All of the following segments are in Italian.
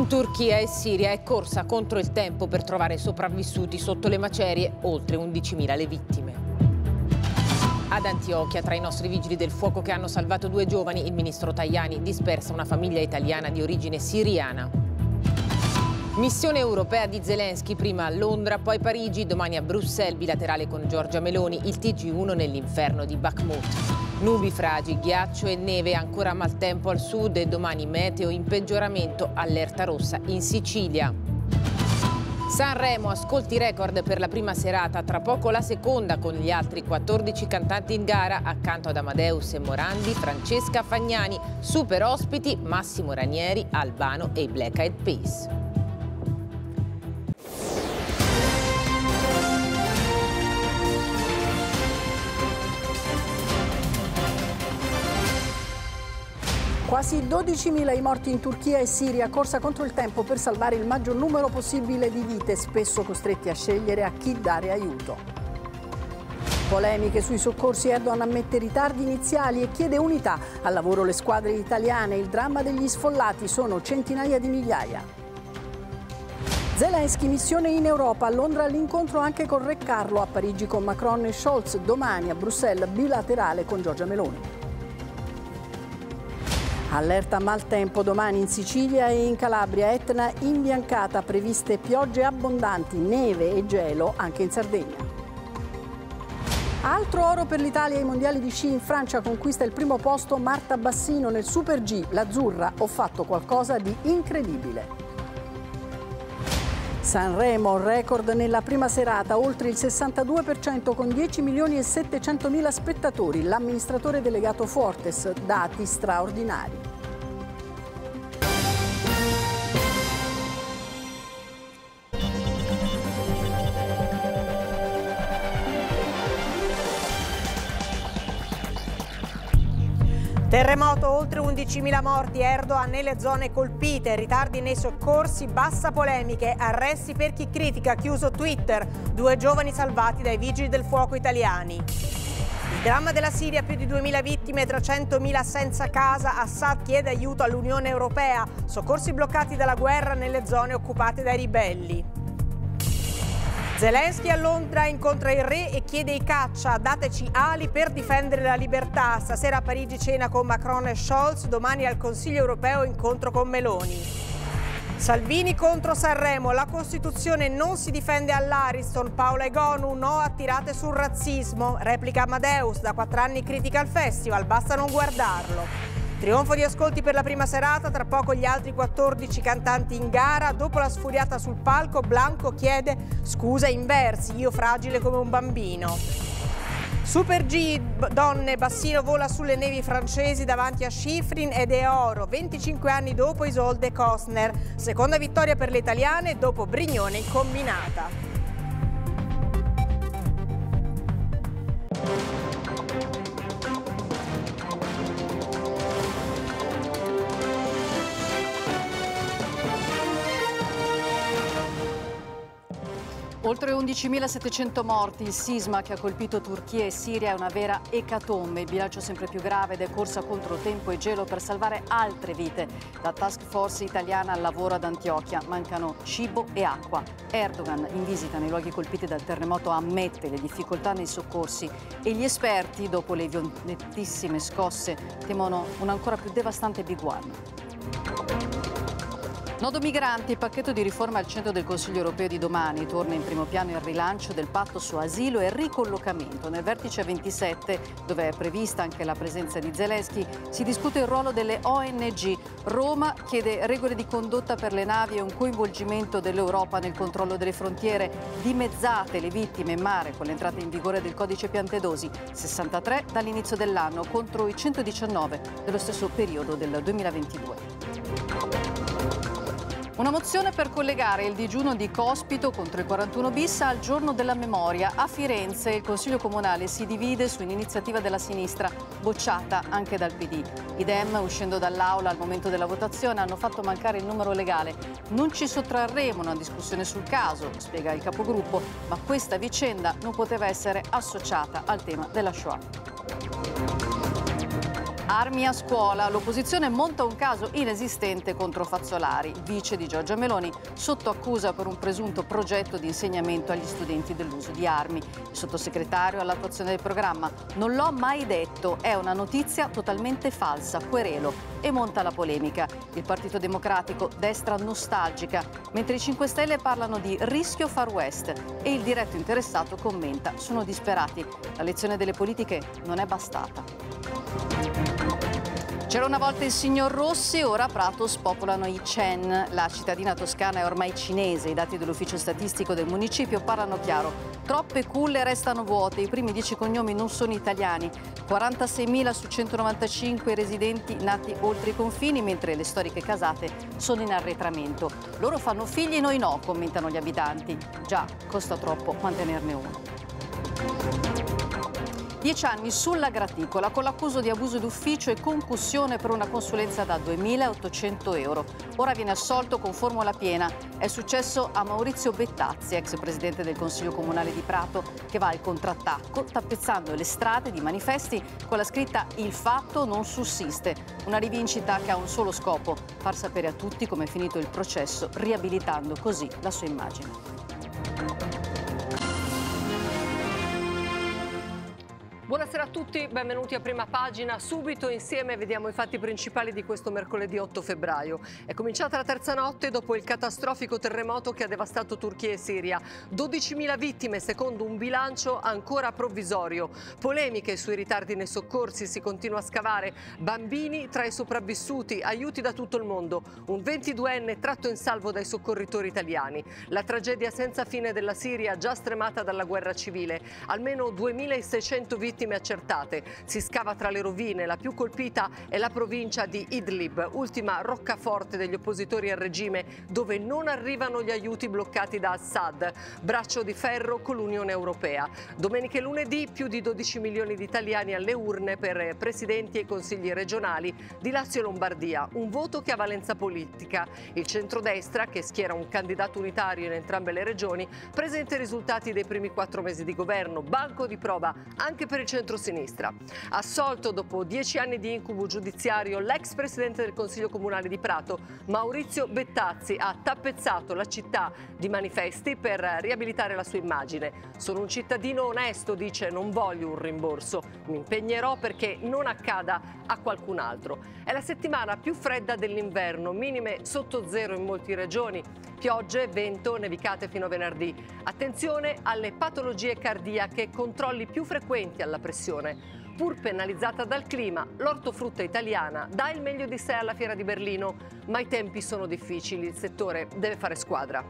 In Turchia e Siria è corsa contro il tempo per trovare sopravvissuti sotto le macerie, oltre 11.000 le vittime. Ad Antiochia, tra i nostri vigili del fuoco che hanno salvato 2 giovani, il ministro Tajani dispersa una famiglia italiana di origine siriana. Missione europea di Zelensky, prima a Londra, poi Parigi, domani a Bruxelles, bilaterale con Giorgia Meloni, il TG1 nell'inferno di Bakhmut. Nubi fragi, ghiaccio e neve, ancora maltempo al sud e domani meteo in peggioramento, allerta rossa in Sicilia. Sanremo, ascolti record per la prima serata, tra poco la seconda con gli altri 14 cantanti in gara, accanto ad Amadeus e Morandi, Francesca Fagnani, super ospiti Massimo Ranieri, Albano e i Black Eyed Peas. Quasi 12.000 i morti in Turchia e Siria, corsa contro il tempo per salvare il maggior numero possibile di vite, spesso costretti a scegliere a chi dare aiuto. Polemiche sui soccorsi, Erdogan ammette ritardi iniziali e chiede unità. Al lavoro le squadre italiane, il dramma degli sfollati, sono centinaia di migliaia. Zelensky, missione in Europa, a Londra l'incontro anche con Re Carlo, a Parigi con Macron e Scholz, domani a Bruxelles bilaterale con Giorgia Meloni. Allerta maltempo domani in Sicilia e in Calabria, Etna imbiancata, previste piogge abbondanti, neve e gelo anche in Sardegna. Altro oro per l'Italia ai mondiali di sci in Francia, conquista il primo posto Marta Bassino nel Super G, l'azzurra, ho fatto qualcosa di incredibile. Sanremo, record nella prima serata, oltre il 62% con 10.700.000 spettatori, l'amministratore delegato Fuortes, dati straordinari. Terremoto, oltre 11.000 morti, Erdogan nelle zone colpite, ritardi nei soccorsi, bassa polemiche, arresti per chi critica, chiuso Twitter, 2 giovani salvati dai vigili del fuoco italiani. Il dramma della Siria, più di 2.000 vittime, 300.000 senza casa, Assad chiede aiuto all'Unione Europea, soccorsi bloccati dalla guerra nelle zone occupate dai ribelli. Zelensky a Londra incontra il re e chiede i caccia, dateci ali per difendere la libertà. Stasera a Parigi cena con Macron e Scholz, domani al Consiglio europeo incontro con Meloni. Salvini contro Sanremo, la Costituzione non si difende all'Ariston, Paola Egonu, no a tirate sul razzismo, replica Amadeus, da 4 anni critica il festival, basta non guardarlo. Trionfo di ascolti per la prima serata, tra poco gli altri 14 cantanti in gara. Dopo la sfuriata sul palco, Blanco chiede scusa in versi, io fragile come un bambino. Super G, donne, Bassino vola sulle nevi francesi davanti a Schifrin ed è oro. 25 anni dopo Isolde Kostner. Seconda vittoria per le italiane dopo Brignone in combinata. Oltre 11.700 morti, il sisma che ha colpito Turchia e Siria è una vera ecatombe, il bilancio sempre più grave ed è corsa contro tempo e gelo per salvare altre vite. La task force italiana al lavoro ad Antiochia, mancano cibo e acqua. Erdogan, in visita nei luoghi colpiti dal terremoto, ammette le difficoltà nei soccorsi e gli esperti, dopo le violentissime scosse, temono un ancora più devastante Big One. Nodo migranti, il pacchetto di riforma al centro del Consiglio europeo di domani. Torna in primo piano il rilancio del patto su asilo e ricollocamento. Nel vertice 27, dove è prevista anche la presenza di Zelensky, si discute il ruolo delle ONG. Roma chiede regole di condotta per le navi e un coinvolgimento dell'Europa nel controllo delle frontiere. Dimezzate le vittime in mare con l'entrata in vigore del codice Piantedosi, 63 dall'inizio dell'anno contro i 119 dello stesso periodo del 2022. Una mozione per collegare il digiuno di Cospito contro il 41 bis al giorno della memoria. A Firenze il Consiglio Comunale si divide su un'iniziativa della sinistra, bocciata anche dal PD. I Dem, uscendo dall'aula al momento della votazione, hanno fatto mancare il numero legale. Non ci sottrarremo a una discussione sul caso, spiega il capogruppo, ma questa vicenda non poteva essere associata al tema della Shoah. Armi a scuola, l'opposizione monta un caso inesistente contro Fazzolari, vice di Giorgia Meloni, sotto accusa per un presunto progetto di insegnamento agli studenti dell'uso di armi. Il sottosegretario all'attuazione del programma: non l'ho mai detto, è una notizia totalmente falsa, querelo. E monta la polemica. Il Partito Democratico, destra nostalgica, mentre i 5 Stelle parlano di rischio Far West e il diretto interessato commenta: sono disperati, la lezione delle politiche non è bastata. C'era una volta il signor Rossi, ora a Prato spopolano i Chen. La cittadina toscana è ormai cinese, i dati dell'ufficio statistico del municipio parlano chiaro. Troppe culle restano vuote, i primi 10 cognomi non sono italiani, 46.000 su 195 residenti nati oltre i confini, mentre le storiche casate sono in arretramento. Loro fanno figli, noi no, commentano gli abitanti. Già, costa troppo mantenerne uno. 10 anni sulla graticola con l'accuso di abuso d'ufficio e concussione per una consulenza da 2.800 euro. Ora viene assolto con formula piena. È successo a Maurizio Bettazzi, ex presidente del Consiglio Comunale di Prato, che va al contrattacco tappezzando le strade di manifesti con la scritta "Il fatto non sussiste". Una rivincita che ha un solo scopo: far sapere a tutti come è finito il processo, riabilitando così la sua immagine. Buonasera a tutti, benvenuti a Prima Pagina. Subito insieme vediamo i fatti principali di questo mercoledì 8 febbraio. È cominciata la terza notte dopo il catastrofico terremoto che ha devastato Turchia e Siria. 12.000 vittime secondo un bilancio ancora provvisorio. Polemiche sui ritardi nei soccorsi, si continua a scavare. Bambini tra i sopravvissuti, aiuti da tutto il mondo. Un 22enne tratto in salvo dai soccorritori italiani. La tragedia senza fine della Siria, già stremata dalla guerra civile. Almeno 2.600 vittime accertate. Si scava tra le rovine, la più colpita è la provincia di Idlib, ultima roccaforte degli oppositori al regime, dove non arrivano gli aiuti bloccati da Assad. Braccio di ferro con l'Unione Europea. Domenica e lunedì più di 12 milioni di italiani alle urne per presidenti e consigli regionali di Lazio e Lombardia, un voto che ha valenza politica. Il centrodestra, che schiera un candidato unitario in entrambe le regioni, presenta i risultati dei primi 4 mesi di governo, banco di prova anche per il centrosinistra. Assolto dopo 10 anni di incubo giudiziario, l'ex presidente del Consiglio Comunale di Prato, Maurizio Bettazzi, ha tappezzato la città di manifesti per riabilitare la sua immagine. Sono un cittadino onesto, dice, non voglio un rimborso, mi impegnerò perché non accada a qualcun altro. È la settimana più fredda dell'inverno, minime sotto zero in molte regioni. Piogge, vento, nevicate fino a venerdì. Attenzione alle patologie cardiache, controlli più frequenti alla pressione. Pur penalizzata dal clima, l'ortofrutta italiana dà il meglio di sé alla Fiera di Berlino, ma i tempi sono difficili, il settore deve fare squadra.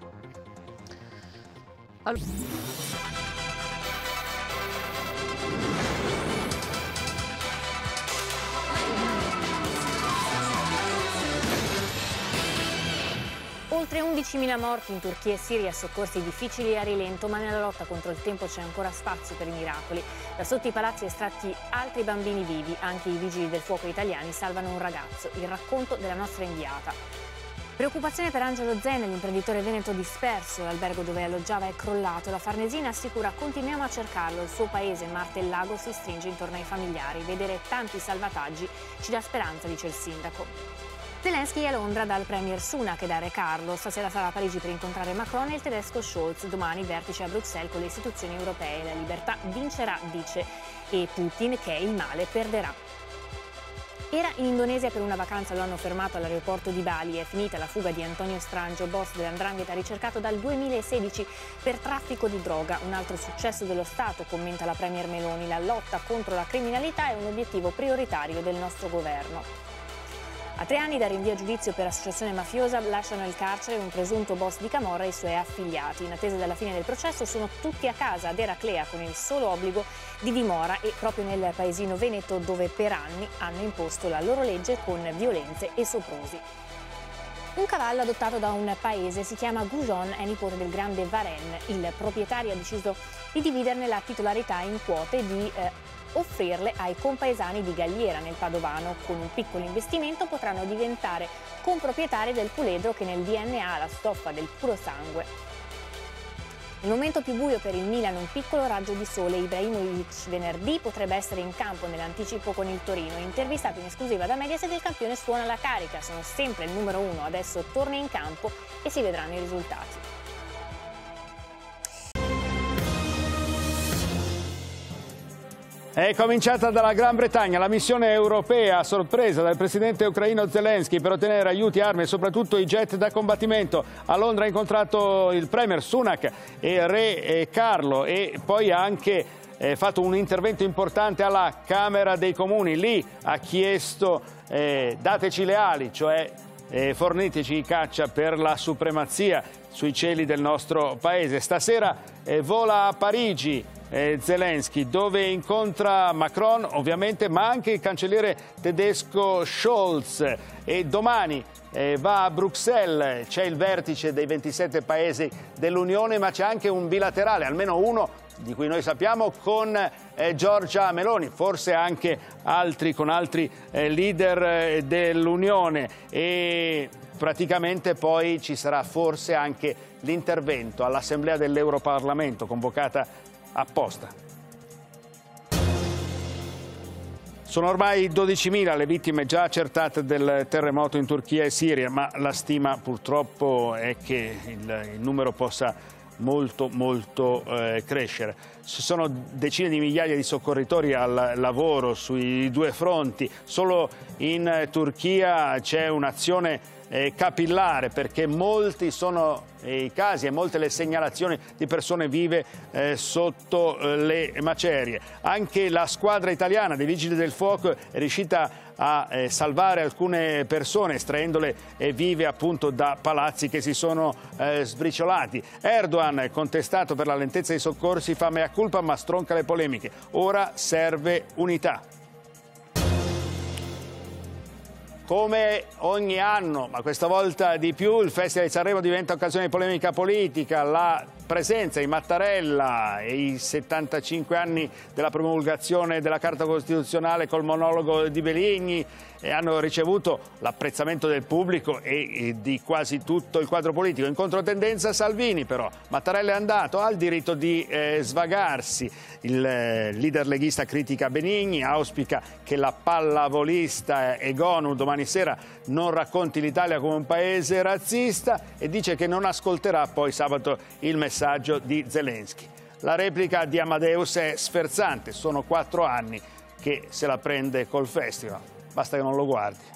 Oltre 11.000 morti in Turchia e Siria, soccorsi difficili e a rilento, ma nella lotta contro il tempo c'è ancora spazio per i miracoli. Da sotto i palazzi estratti altri bambini vivi, anche i vigili del fuoco italiani salvano un ragazzo, il racconto della nostra inviata. Preoccupazione per Angelo Zen, l'imprenditore veneto disperso, l'albergo dove alloggiava è crollato, la Farnesina assicura continuiamo a cercarlo, il suo paese Martellago si stringe intorno ai familiari, vedere tanti salvataggi ci dà speranza, dice il sindaco. Zelensky a Londra dal premier Sunak e da Re Carlo. Stasera sarà a Parigi per incontrare Macron e il tedesco Scholz. Domani vertice a Bruxelles con le istituzioni europee. La libertà vincerà, dice, e Putin, che è il male, perderà. Era in Indonesia per una vacanza, lo hanno fermato all'aeroporto di Bali. È finita la fuga di Antonio Strangio, boss dell''ndrangheta ricercato dal 2016 per traffico di droga. Un altro successo dello Stato, commenta la premier Meloni. La lotta contro la criminalità è un obiettivo prioritario del nostro governo. A 3 anni da rinvio a giudizio per associazione mafiosa lasciano il carcere un presunto boss di Camorra e i suoi affiliati. In attesa della fine del processo sono tutti a casa ad Eraclea con il solo obbligo di dimora e proprio nel paesino veneto dove per anni hanno imposto la loro legge con violenze e soprusi. Un cavallo adottato da un paese si chiama Goujon, è nipote del grande Varenne. Il proprietario ha deciso di dividerne la titolarità in quote e di offrirle ai compaesani di Galliera nel Padovano. Con un piccolo investimento potranno diventare comproprietari del puledro che nel DNA ha la stoffa del puro sangue. Nel momento più buio per il Milan un piccolo raggio di sole. Ibrahimovic venerdì potrebbe essere in campo nell'anticipo con il Torino. Intervistato in esclusiva da Mediaset, il campione suona la carica. Sono sempre il numero 1, adesso torna in campo e si vedranno i risultati. È cominciata dalla Gran Bretagna la missione europea a sorpresa dal presidente ucraino Zelensky per ottenere aiuti, armi e soprattutto i jet da combattimento. A Londra ha incontrato il premier Sunak e il re Carlo e poi ha anche fatto un intervento importante alla Camera dei Comuni. Lì ha chiesto dateci le ali, cioè forniteci i caccia per la supremazia sui cieli del nostro paese. Stasera vola a Parigi Zelensky, dove incontra Macron ovviamente, ma anche il cancelliere tedesco Scholz, e domani va a Bruxelles. C'è il vertice dei 27 paesi dell'Unione, ma c'è anche un bilaterale, almeno uno di cui noi sappiamo, con Giorgia Meloni, forse anche altri con altri leader dell'Unione, e praticamente poi ci sarà forse anche l'intervento all'Assemblea dell'Europarlamento convocata apposta. Sono ormai 12.000 le vittime già accertate del terremoto in Turchia e Siria, ma la stima purtroppo è che il numero possa molto crescere. Ci sono decine di migliaia di soccorritori al lavoro sui due fronti. Solo in Turchia c'è un'azione capillare, perché molti sono i casi e molte le segnalazioni di persone vive sotto le macerie. Anche la squadra italiana dei Vigili del Fuoco è riuscita a salvare alcune persone, estraendole vive appunto da palazzi che si sono sbriciolati. Erdogan, contestato per la lentezza dei soccorsi, fa mea culpa ma stronca le polemiche. Ora serve unità. Come ogni anno, ma questa volta di più, il Festival di Sanremo diventa occasione di polemica politica. La presenza di Mattarella e i 75 anni della promulgazione della Carta Costituzionale col monologo di Benigni hanno ricevuto l'apprezzamento del pubblico e di quasi tutto il quadro politico. In controtendenza Salvini, però. Mattarella è andato, ha il diritto di svagarsi. Il leader leghista critica Benigni, auspica che la pallavolista Egonu domani sera non racconti l'Italia come un paese razzista e dice che non ascolterà poi sabato il messaggio di Zelensky. La replica di Amadeus è sferzante, sono 4 anni che se la prende col festival, basta che non lo guardi.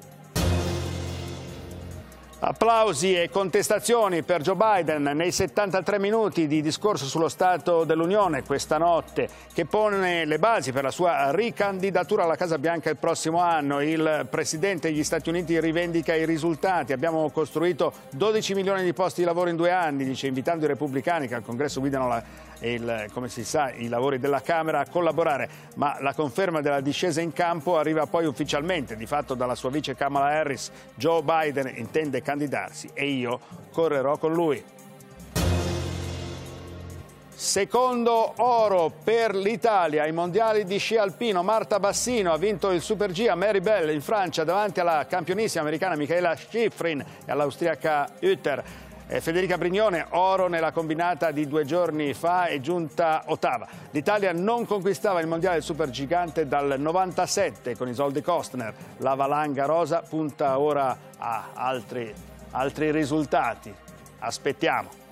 Applausi e contestazioni per Joe Biden nei 73 minuti di discorso sullo Stato dell'Unione questa notte, che pone le basi per la sua ricandidatura alla Casa Bianca il prossimo anno. Il presidente degli Stati Uniti rivendica i risultati. Abbiamo costruito 12 milioni di posti di lavoro in 2 anni, dice, invitando i repubblicani che al Congresso guidano come si sa, i lavori della Camera a collaborare, ma la conferma della discesa in campo arriva poi ufficialmente, di fatto dalla sua vice Kamala Harris. Joe Biden intende candidarsi e io correrò con lui. Secondo oro per l'Italia ai mondiali di sci alpino. Marta Bassino ha vinto il Super G a Maribel in Francia davanti alla campionissima americana Michaela Schifrin e all'austriaca Hütter. Federica Brignone, oro nella combinata di 2 giorni fa, è giunta ottava. L'Italia non conquistava il mondiale del supergigante dal 97 con Isolde Kostner. La valanga rosa punta ora a altri risultati. Aspettiamo.